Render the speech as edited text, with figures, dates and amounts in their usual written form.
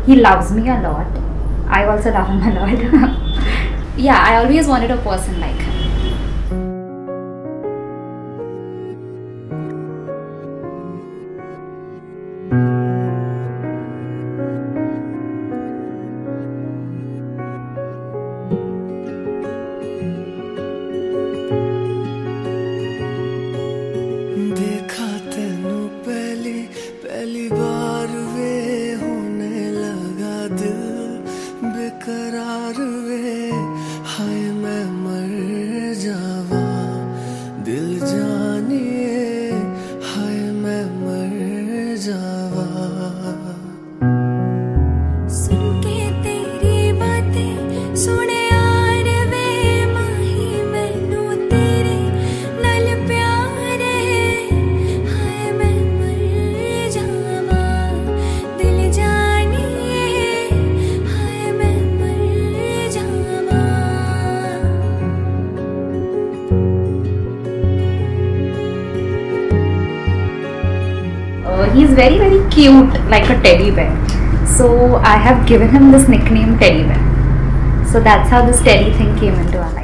He loves me a lot. I also love him a lot. Yeah, I always wanted a person like him. देखा तेनू पहली बार वे होने लगा दिल बेकरार वे हाय मैं मर जावा दिल जानिए हाय मैं मर जावा सुन के तेरी बातें सुने यार वे माही मैनू तेरे नाल प्यार है हाय मैं मर जावा दिल जानिए हाय मैं मर जावा He's very cute, like a teddy bear. So I have given him this nickname Teddy Bear. So that's how this teddy thing came into our life.